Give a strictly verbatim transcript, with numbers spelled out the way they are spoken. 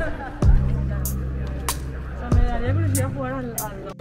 O sea, me daría curiosidad jugar al, al